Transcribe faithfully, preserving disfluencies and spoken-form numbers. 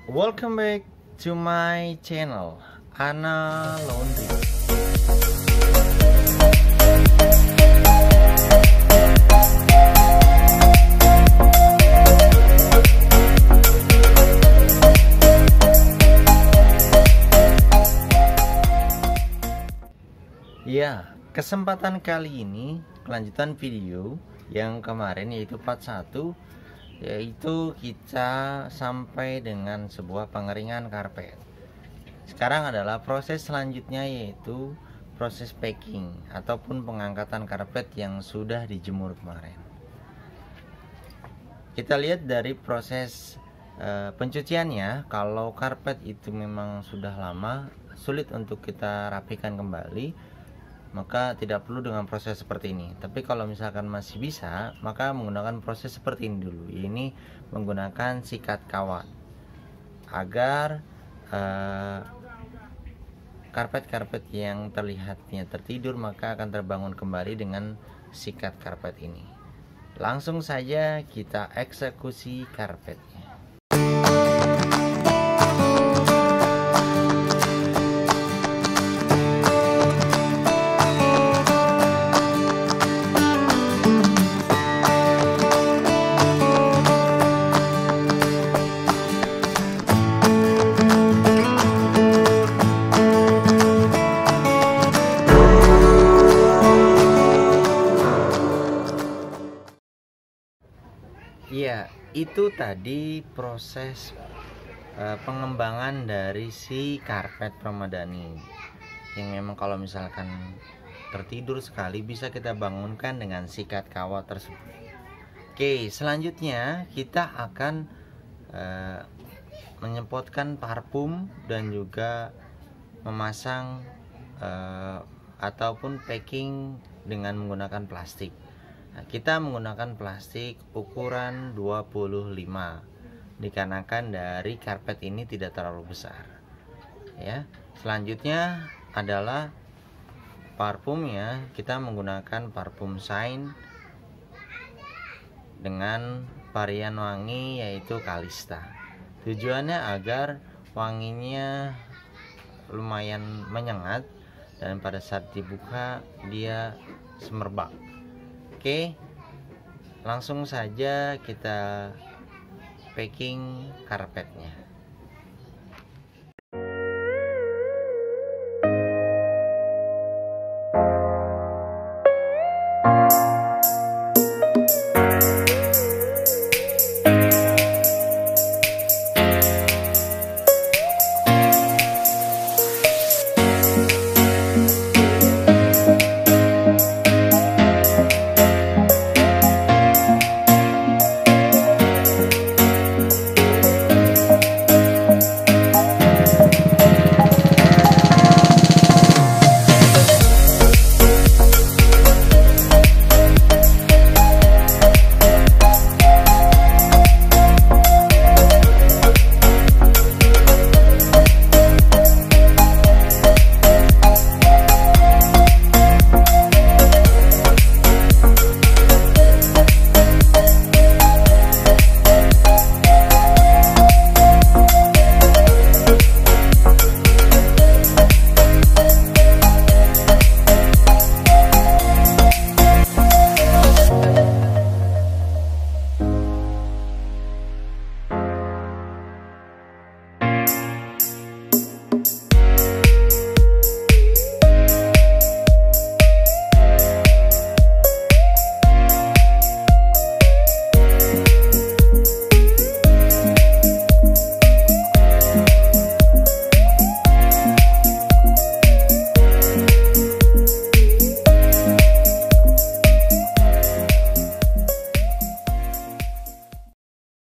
Welcome back to my channel, Ana Laundry. Ya, kesempatan kali ini kelanjutan video yang kemarin yaitu part satu, yaitu kita sampai dengan sebuah pengeringan karpet. Sekarang adalah proses selanjutnya, yaitu proses packing ataupun pengangkatan karpet yang sudah dijemur kemarin. Kita lihat dari proses e, pencuciannya. Kalau karpet itu memang sudah lama, sulit untuk kita rapikan kembali, maka tidak perlu dengan proses seperti ini. Tapi kalau misalkan masih bisa, maka menggunakan proses seperti ini dulu. Ini menggunakan sikat kawat agar karpet-karpet uh, yang terlihatnya tertidur maka akan terbangun kembali dengan sikat karpet ini. Langsung saja kita eksekusi karpetnya. Ya, itu tadi proses uh, pengembangan dari si karpet permadani yang memang kalau misalkan tertidur sekali bisa kita bangunkan dengan sikat kawat tersebut. Oke, selanjutnya kita akan uh, menyemprotkan parfum dan juga memasang uh, ataupun packing dengan menggunakan plastik. Nah, kita menggunakan plastik ukuran dua puluh lima dikarenakan dari karpet ini tidak terlalu besar. Ya, selanjutnya adalah parfumnya. Kita menggunakan parfum Shine dengan varian wangi yaitu Kalista. Tujuannya agar wanginya lumayan menyengat dan pada saat dibuka dia semerbak. Oke, langsung saja kita packing karpetnya.